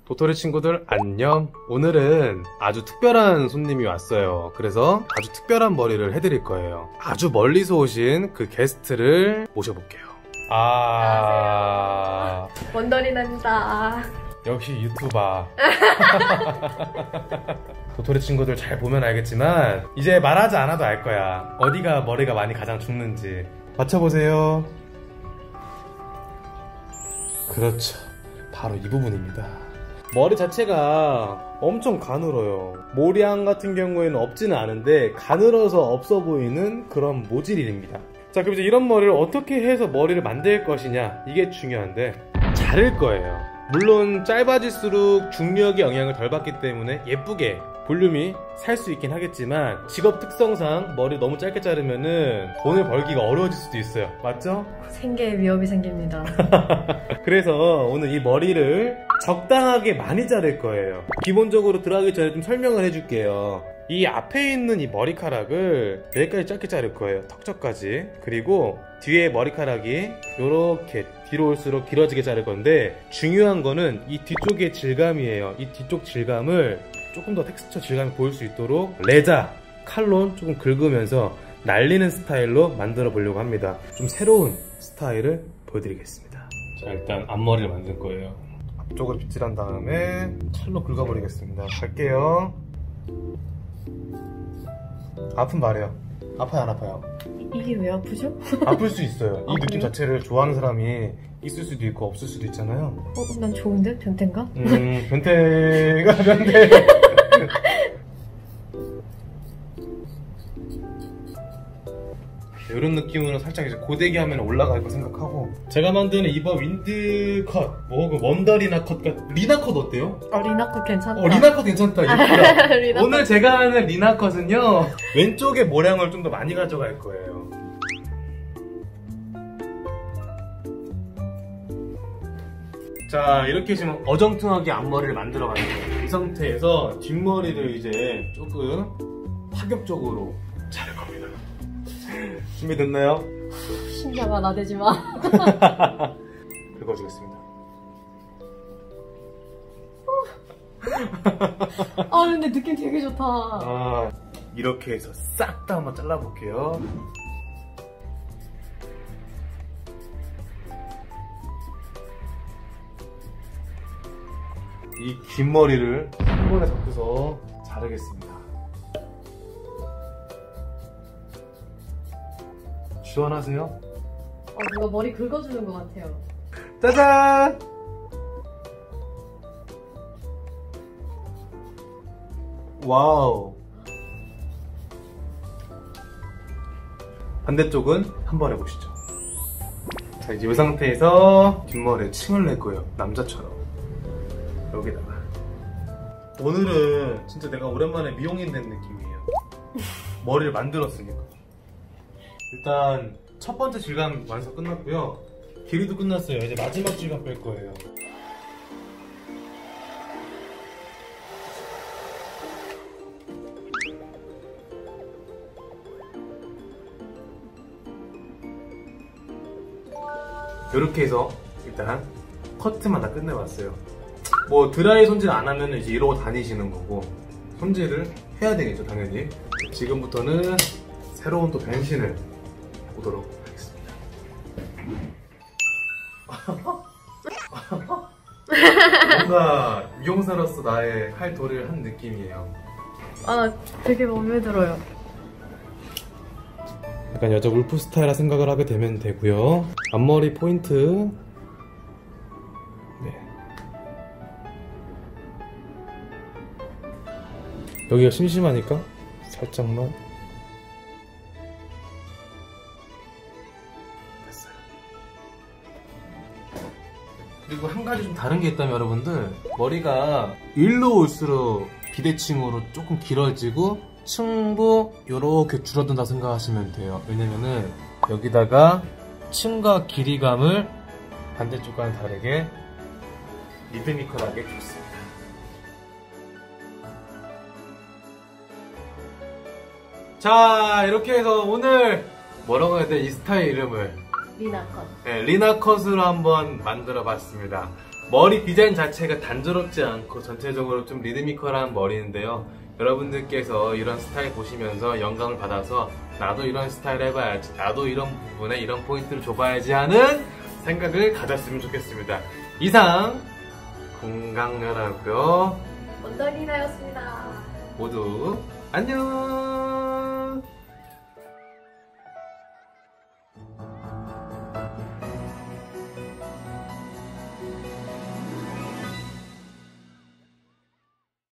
도토리 친구들 안녕. 오늘은 아주 특별한 손님이 왔어요. 그래서 아주 특별한 머리를 해드릴 거예요. 아주 멀리서 오신 그 게스트를 모셔볼게요. 안녕하세요. 원더리나입니다. 역시 유튜버. 도토리 친구들 잘 보면 알겠지만 이제 말하지 않아도 알 거야. 어디가 머리가 많이 가장 죽는지 맞춰보세요. 그렇죠, 바로 이 부분입니다. 머리 자체가 엄청 가늘어요. 모량 같은 경우에는 없지는 않은데 가늘어서 없어 보이는 그런 모질입니다. 자, 그럼 이제 이런 머리를 어떻게 해서 머리를 만들 것이냐, 이게 중요한데 자를 거예요. 물론 짧아질수록 중력의 영향을 덜 받기 때문에 예쁘게 볼륨이 살 수 있긴 하겠지만 직업 특성상 머리 너무 짧게 자르면은 돈을 벌기가 어려워질 수도 있어요. 맞죠? 생계에 위협이 생깁니다. 그래서 오늘 이 머리를 적당하게 많이 자를 거예요. 기본적으로 들어가기 전에 좀 설명을 해줄게요. 이 앞에 있는 이 머리카락을 여기까지 짧게 자를 거예요. 턱저까지. 그리고 뒤에 머리카락이 이렇게 뒤로 올수록 길어지게 자를 건데, 중요한 거는 이 뒤쪽의 질감이에요. 이 뒤쪽 질감을 조금 더 텍스처 질감이 보일 수 있도록 레자, 칼로 조금 긁으면서 날리는 스타일로 만들어 보려고 합니다. 좀 새로운 스타일을 보여드리겠습니다. 자, 일단 앞머리를 만들 거예요. 앞쪽을 빗질한 다음에 칼로 긁어버리겠습니다. 갈게요. 아픈 말이에요. 아파요, 안 아파요? 이게 왜 아프죠? 아플 수 있어요. 이 느낌 그래요? 자체를 좋아하는 사람이 있을 수도 있고 없을 수도 있잖아요. 난 좋은데? 변태인가? 변태가 변태. 이런 느낌으로 살짝 이제 고데기 하면 올라갈 거 생각하고, 제가 만드는 이번 윈드컷, 그 원더리나 컷, 리나 컷 어때요? 리나컷 괜찮다. 리나 컷 괜찮다. 예쁘다. 리나 오늘 제가 하는 리나 컷은요, 왼쪽에 모량을 좀 더 많이 가져갈 거예요. 자, 이렇게 지금 어정퉁하게 앞머리를 만들어 가는 거예요. 이 상태에서 뒷머리를 이제 조금 파격적으로 자를 겁니다. 준비됐나요? 심장아 나대지 마. 긁어주겠습니다. 근데 느낌 되게 좋다. 이렇게 해서 싹 다 한번 잘라볼게요. 이 긴 머리를 한 번에 잡고서 자르겠습니다. 시원하세요? 누가 머리 긁어주는 것 같아요. 짜잔! 와우. 반대쪽은 한번 해보시죠. 자, 이제 이 상태에서 뒷머리에 층을 낼 거예요. 남자처럼. 여기다가. 오늘은 진짜 내가 오랜만에 미용인 된 느낌이에요. 머리를 만들었으니까. 일단 첫 번째 질감 완성 끝났고요. 길이도 끝났어요. 이제 마지막 질감 뺄 거예요. 이렇게 해서 일단 커트만 다 끝내봤어요. 뭐 드라이 손질 안 하면 이제 이러고 다니시는 거고, 손질을 해야 되겠죠, 당연히. 지금부터는 새로운 또 변신을 보도록 하겠습니다. 뭔가 미용사로서 나의 할 도리를 한 느낌이에요. 되게 마음에 들어요. 약간 여자 울프 스타일이라 생각을 하게 되면 되고요. 앞머리 포인트. 네. 여기가 심심하니까 살짝만. 됐어요. 그리고 한 가지 좀 다른 게 있다면, 여러분들, 머리가 일로 올수록 비대칭으로 조금 길어지고 층도 이렇게 줄어든다 생각하시면 돼요. 왜냐면은 여기다가 층과 길이감을 반대쪽과는 다르게 리드미컬하게 줬습니다. 자, 이렇게 해서 오늘 뭐라고 해야 돼? 이 스타일 이름을 리나컷. 네, 리나컷으로 한번 만들어 봤습니다. 머리 디자인 자체가 단조롭지 않고 전체적으로 좀 리드미컬한 머리인데요. 여러분들께서 이런 스타일 보시면서 영감을 받아서 나도 이런 스타일 해봐야지, 나도 이런 부분에 이런 포인트를 줘봐야지 하는 생각을 가졌으면 좋겠습니다. 이상 공강연하고요. 원더리나였습니다. 모두 안녕.